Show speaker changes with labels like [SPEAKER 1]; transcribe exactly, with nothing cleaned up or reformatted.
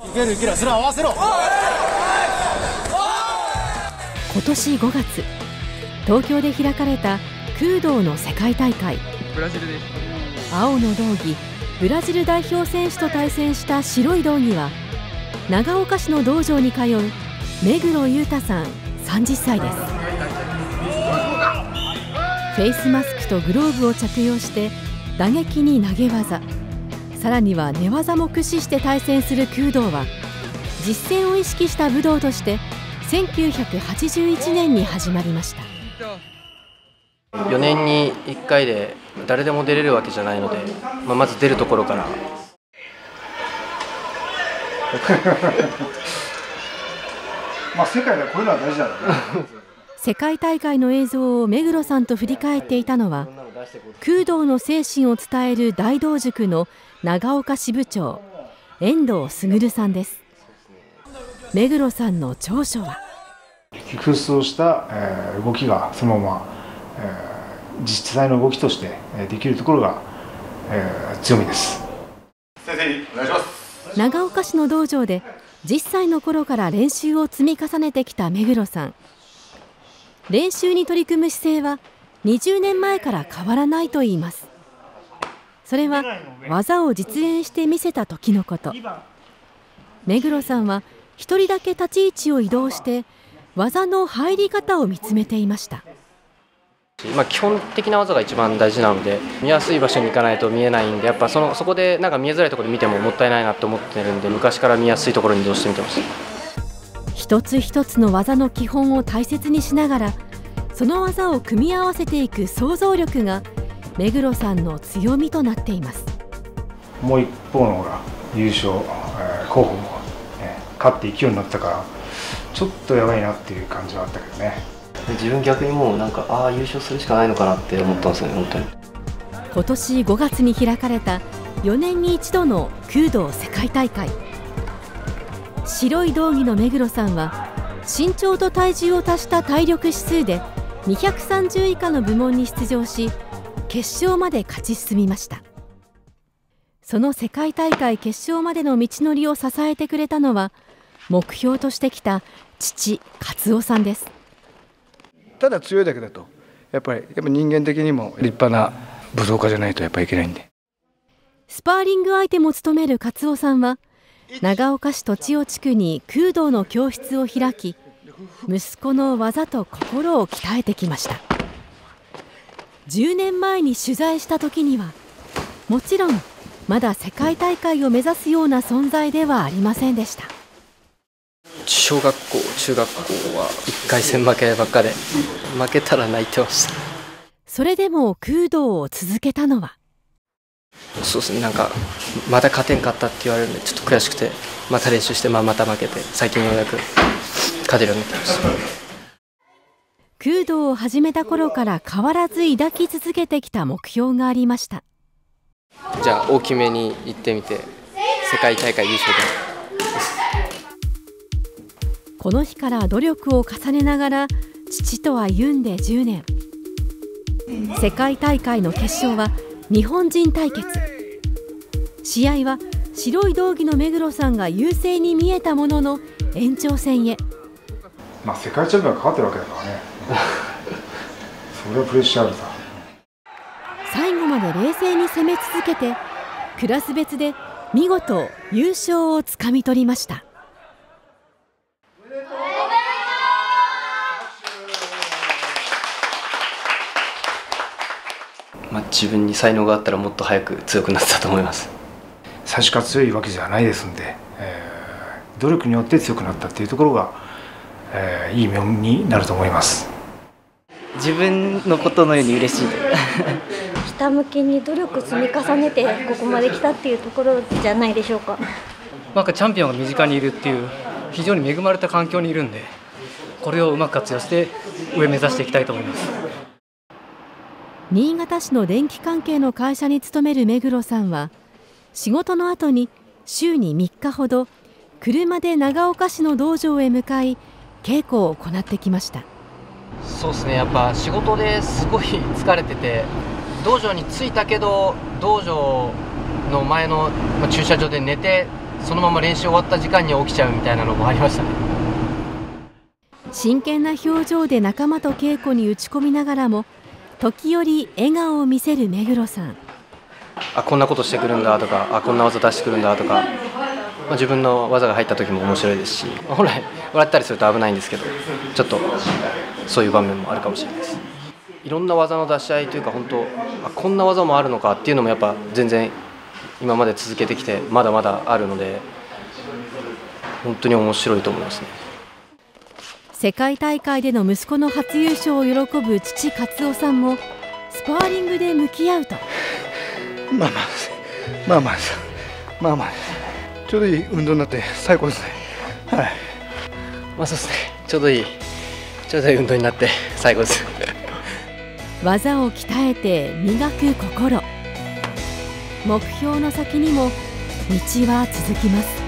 [SPEAKER 1] いけるいける、それ合わせろ。
[SPEAKER 2] 今年ごがつ、東京で開かれた空道の世界大会。
[SPEAKER 3] ブラジルです。
[SPEAKER 2] 青の道着ブラジル代表選手と対戦した白い道着は、長岡市の道場に通う目黒裕太さんさんじゅっさいです。フェイスマスクとグローブを着用して打撃に投げ技、さらには寝技も駆使して対戦する空道は、実戦を意識した武道としてせんきゅうひゃくはちじゅういちねんに始まりました。
[SPEAKER 4] よねんにいっかいで誰でも出れるわけじゃないので、まあ、まず出るところから
[SPEAKER 5] まあ世界ではこういうのは大事だろうね。
[SPEAKER 2] 世界大会の映像を目黒さんと振り返っていたのは、空道の精神を伝える大道塾の長岡支部長、遠藤卓さんです。目黒さんの長所は、
[SPEAKER 5] 空想した、えー、動きがそのまま、えー、実際の動きとしてできるところが、えー、強みです。先生にお願いします。
[SPEAKER 2] 長岡市の道場でじゅっさいの頃から練習を積み重ねてきた目黒さん。練習に取り組む姿勢はにじゅうねんまえから変わらないといいます。それは技を実演して見せた時のこと。目黒さんは一人だけ立ち位置を移動して技の入り方を見つめていました。
[SPEAKER 4] まあ基本的な技が一番大事なので、見やすい場所に行かないと見えないんで、やっぱそのそこでなんか見えづらいところで見てももったいないなと思ってるんで、昔から見やすいところに移動してみてました。
[SPEAKER 2] 一つ一つの技の基本を大切にしながら、その技を組み合わせていく想像力が目黒さんの強みとなっています。
[SPEAKER 5] もう一方のほら優勝、えー、候補も、ね、勝って勢いになったからちょっとやばいなっていう感じはあったけどね。
[SPEAKER 4] 自分逆にもうなんかああ優勝するしかないのかなって思ったんですよね、本当に。
[SPEAKER 2] 今年ごがつに開かれたよねんに一度の空道世界大会。白い道着の目黒さんは身長と体重を足した体力指数でにひゃくさんじゅう以下の部門に出場し、決勝まで勝ち進みました。その世界大会決勝までの道のりを支えてくれたのは、目標としてきた父勝夫さんです。
[SPEAKER 5] ただ強いだけだとやっぱりやっぱ人間的にも立派な武道家じゃないとやっぱりいけないんで。
[SPEAKER 2] スパーリング相手も務める勝夫さんは、長岡市栃尾地区に空道の教室を開き、息子の技と心を鍛えてきました。じゅうねんまえに取材した時には、もちろんまだ世界大会を目指すような存在ではありませんでした。
[SPEAKER 4] 小学校中学校はいっかい戦負けばっかで、負けたら泣いてました。
[SPEAKER 2] それでも空道を続けたのは、
[SPEAKER 4] そうですね、なんかまた勝てんかったって言われるんでちょっと悔しくて、また練習して、まあ、また負けて、最近ようやく勝てるようになってました。
[SPEAKER 2] 空道を始めた頃から変わらず抱き続けてきた目標がありました。
[SPEAKER 4] じゃあ大きめに行ってみて、世界大会優勝で。
[SPEAKER 2] この日から努力を重ねながら父と歩んでじゅうねん。世界大会の決勝は日本人対決。試合は白い道着の目黒さんが優勢に見えたものの延長戦へ。
[SPEAKER 5] まあ世界チャンピオンがかかってるわけだからね。それはプレッシャーあるさ。
[SPEAKER 2] 最後まで冷静に攻め続けて、クラス別で見事優勝をつかみ取りました。
[SPEAKER 4] まあ、自分に才能があったらもっと早く強くなってたと思います。
[SPEAKER 5] 最初から強いわけじゃないですんで、えー、努力によって強くなったっていうところが、えー、いい面になると思います。
[SPEAKER 6] 自分のことのように嬉しい。
[SPEAKER 7] ひたむきに努力積み重ねてここまで来たっていうところじゃないでしょうか。
[SPEAKER 3] なんかチャンピオンが身近にいるっていう非常に恵まれた環境にいるんで、これをうまく活用して上目指していきたいと思います。
[SPEAKER 2] 新潟市の電気関係の会社に勤める目黒さんは、仕事の後に週にみっかほど車で長岡市の道場へ向かい稽古を行ってきました。
[SPEAKER 4] そうですね、やっぱ仕事ですごい疲れてて、道場に着いたけど道場の前の駐車場で寝て、 そのまま練習終わった時間に起きちゃうみたいなのもありましたね。
[SPEAKER 2] 真剣な表情で仲間と稽古に打ち込みながらも時折笑顔を見せる目黒さん。
[SPEAKER 4] あ、こんなことしてくるんだとか、あ、こんな技出してくるんだとか、まあ、自分の技が入った時も面白いですし、本来笑ったりすると危ないんですけど、ちょっとそういう場面もあるかもしれないです。いろんな技の出し合いというか、本当あ、こんな技もあるのかっていうのもやっぱ全然今まで続けてきてまだまだあるので、本当に面白いと思いますね。
[SPEAKER 2] 世界大会での息子の初優勝を喜ぶ父勝夫さんもスパーリングで向き合うと、
[SPEAKER 1] まあまあまあまあまあまあちょうどいい運動になって最高ですね。はい。
[SPEAKER 4] まあそうですね。ちょうどいいちょうどいい運動になって最高です。
[SPEAKER 2] 技を鍛えて磨く心、目標の先にも道は続きます。